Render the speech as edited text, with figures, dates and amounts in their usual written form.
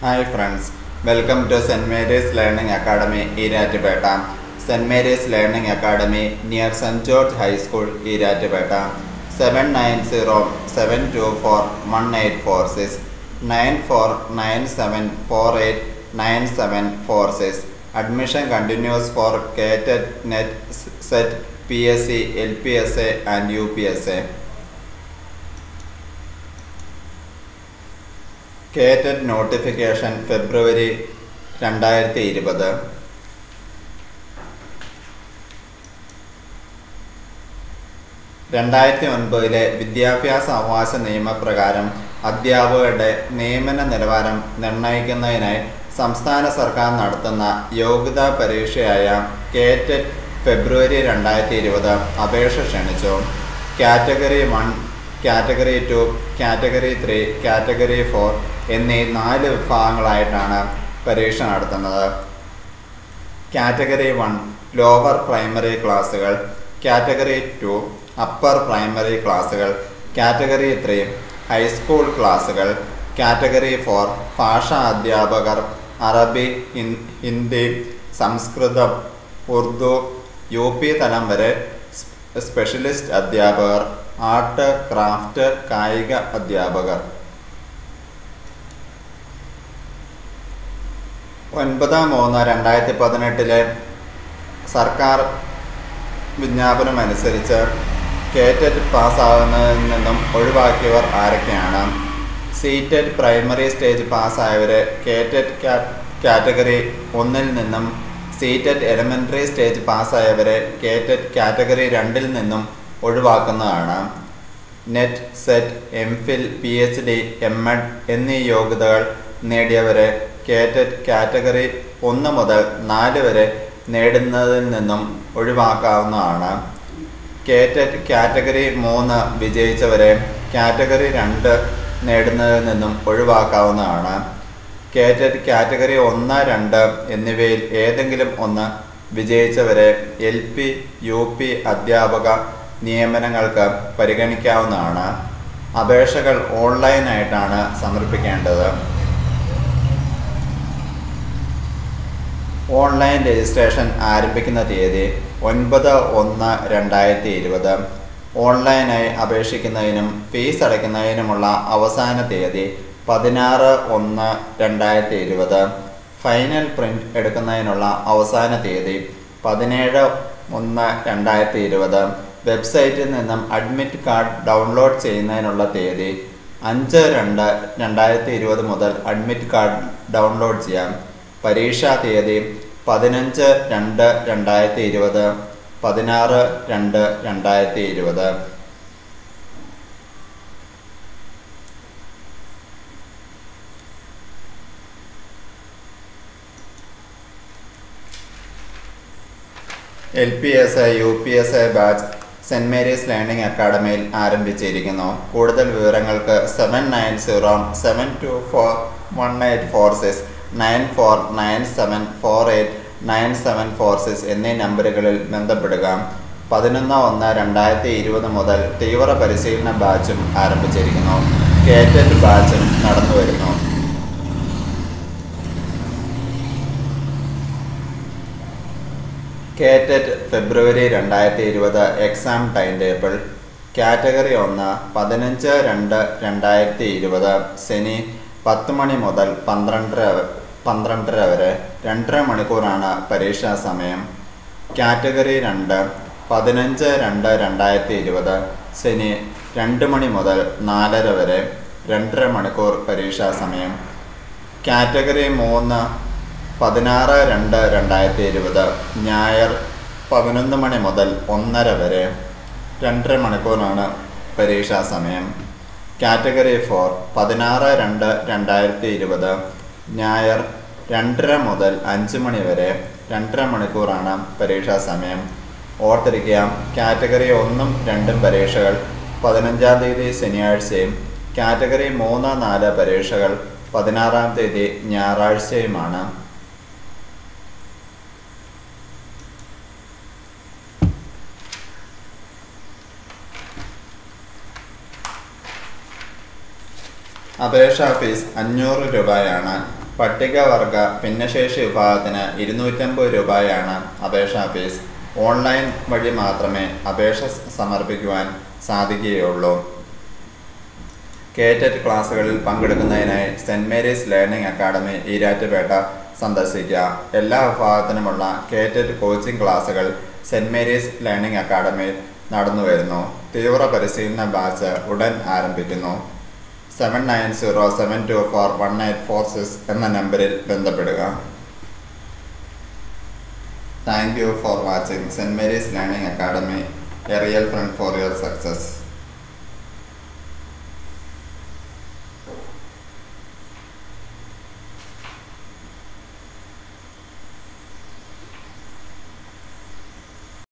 Hi friends, welcome to St. Mary's Learning Academy, Iratipeta. St. Mary's Learning Academy near St. George High School, Iratipeta. 790-724-1846 9497489746. Admission continues for CATET, NET, SET, PSC, LPSA and UPSA. CATET notification February 2020. 2009 വിദ്യാഭ്യാസ അവകാശ നിയമപ്രകാരം അധ്യാപകരുടെ നിയമന നിലവാരം നിർണ്ണയിക്കുന്നതിനായി സംസ്ഥാന സർക്കാർ നടത്തുന്ന യോഗ്യതാ പരീക്ഷയായ CATET ഫെബ്രുവരി 2020 അപേക്ഷ ക്ഷണിച്ചു. കാറ്റഗറി 1, കാറ്റഗറി 2, കാറ്റഗറി 3, കാറ്റഗറി 4 എന്നീ 4 വിഭാഗങ്ങളായിട്ടാണ് പരീക്ഷ നടത്തുന്നത്. കാറ്റഗറി 1 ലോവർ പ്രൈമറി ക്ലാസുകൾ, കാറ്റഗറി 2 അപ്പർ പ്രൈമറി ക്ലാസുകൾ, കാറ്റഗറി 3 ഹൈസ്കൂൾ ക്ലാസുകൾ, കാറ്റഗറി 4 ഭാഷാ അധ്യാപകർ, അറബി, ഹിന്ദി, സംസ്കൃതം, ഉറുദു, UP തലം വരെ സ്പെഷ്യലിസ്റ്റ് അധ്യാപകർ, ആർട്ട്, ക്രാഫ്റ്റ്, കായിക അധ്യാപകർ. 9/3/2018 സർക്കാർ വിജ്ഞാപനം അനുസരിച്ച് CATET പാസ്സാകുന്നതിൽ നിന്നും ഒഴിവാക്കിയവർ ആരൊക്കെയാണ്? CTET പ്രൈമറി സ്റ്റേജ് പാസ്സായവരെ CATET കാറ്റഗറി 1 നിന്നും, CTET എലിമെൻ്ററി സ്റ്റേജ് പാസ്സായവരെ CATET കാറ്റഗറി 2 നിന്നും ഒഴിവാക്കുന്നതാണ്. NET, SET, MPhil, PhD, MEd എന്നീ യോഗ്യതകൾ നേടിയവരെ CATET കാറ്റഗറി 1 മുതൽ 4 വരെ നേടുന്നതിൽ നിന്നും ഒഴിവാക്കാവുന്നതാണ്. CATET കാറ്റഗറി 3 വിജയിച്ചവരെ കാറ്റഗറി 2 നേടുന്നതിൽ നിന്നും ഒഴിവാക്കാവുന്നതാണ്. CATET കാറ്റഗറി 1, 2 എന്നിവയിൽ ഏതെങ്കിലും ഒന്ന് വിജയിച്ചവരെ LP, UP അധ്യാപക നിയമനങ്ങൾക്ക് പരിഗണിക്കാവുന്നതാണ്. അപേക്ഷകൾ ഓൺലൈനായിട്ടാണ് സമർപ്പിക്കേണ്ടത്. ഓൺലൈൻ രജിസ്ട്രേഷൻ ആരംഭിക്കുന്ന തീയതി 9/1/2020. ഓൺലൈനായി അപേക്ഷിക്കുന്നതിനും ഫീസ് അടയ്ക്കുന്നതിനുമുള്ള അവസാന തീയതി 16/1/2020. ഫൈനൽ പ്രിൻ്റ് എടുക്കുന്നതിനുള്ള അവസാന തീയതി 17/1/2020. വെബ്സൈറ്റിൽ നിന്നും അഡ്മിറ്റ് കാർഡ് ഡൗൺലോഡ് ചെയ്യുന്നതിനുള്ള തീയതി 5/2/2020 മുതൽ അഡ്മിറ്റ് കാർഡ് ഡൗൺലോഡ് ചെയ്യാം. പരീക്ഷാ തീയതി 15/2/2020, 16/2/2020. LPSA, UPSA ബാച്ച് സെൻറ് മേരീസ് ലേണിംഗ് അക്കാഡമിയിൽ ആരംഭിച്ചിരിക്കുന്നു. കൂടുതൽ വിവരങ്ങൾക്ക് 790-724-1846, 9497489746 എന്നീ നമ്പറുകളിൽ ബന്ധപ്പെടുക. 11/1/2020 മുതൽ തീവ്ര പരിശീലന ബാച്ചും ആരംഭിച്ചിരിക്കുന്നു. CATET ബാച്ചും നടന്നു വരുന്നു. CATET ഫെബ്രുവരി 2020 എക്സാം ടൈം ടേബിൾ. കാറ്റഗറി 1 15/2/2020 ശനി 10 മണി മുതൽ 12:30 വരെ 2.5 മണിക്കൂറാണ് പരീക്ഷാ സമയം. കാറ്റഗറി 2 15/2/2020 ശനി 2 മണി മുതൽ 4:30 വരെ 2.5 മണിക്കൂർ പരീക്ഷാ സമയം. കാറ്റഗറി 3 16/2/2020 ഞായർ 11 മണി മുതൽ 1:30 വരെ 2.5 മണിക്കൂറാണ് പരീക്ഷാ സമയം. കാറ്റഗറി 4 16/2/2020 ഞായർ 2:30 മുതൽ 5 മണി വരെ 2.5 മണിക്കൂറാണ് പരീക്ഷാ സമയം. ഓർത്തിരിക്കുക, കാറ്റഗറി 1ഉം 2ഉം പരീക്ഷകൾ 15-ാം തീയതി ശനിയാഴ്ചയും കാറ്റഗറി 3, 4 പരീക്ഷകൾ 16-ാം തീയതി ഞായറാഴ്ചയുമാണ്. അപേക്ഷാ ഫീസ് 500 രൂപയാണ്. പട്ടികവർഗ ഭിന്നശേഷി വിഭാഗത്തിന് 250 രൂപയാണ് അപേക്ഷാ ഫീസ്. ഓൺലൈൻ വഴി മാത്രമേ അപേക്ഷ സമർപ്പിക്കുവാൻ സാധിക്കുകയുള്ളൂ. കേറ്ററ്റ് ക്ലാസുകളിൽ പങ്കെടുക്കുന്നതിനായി സെൻറ് മേരീസ് ലേണിംഗ് അക്കാഡമി ഈരാറ്റുപേട്ട സന്ദർശിക്കുക. എല്ലാ വിഭാഗത്തിനുമുള്ള കേറ്ററ്റ് കോച്ചിംഗ് ക്ലാസുകൾ സെൻറ് മേരീസ് ലേണിംഗ് അക്കാഡമിയിൽ നടന്നുവരുന്നു. തീവ്ര പരിശീലന ബാച്ച് ഉടൻ ആരംഭിക്കുന്നു. 7907241846 എന്ന നമ്പറിൽ ബന്ധപ്പെടുക. താങ്ക് യു ഫോർ വാച്ചിങ് സെൻറ് Mary's Learning Academy, a real friend for your success.